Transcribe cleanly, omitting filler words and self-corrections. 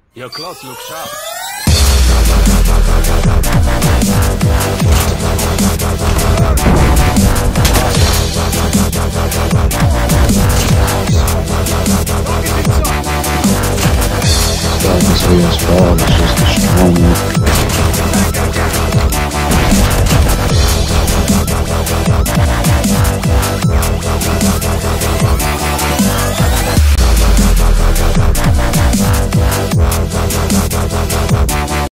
Your clothes look sharp. Ставьте свои слова, если что,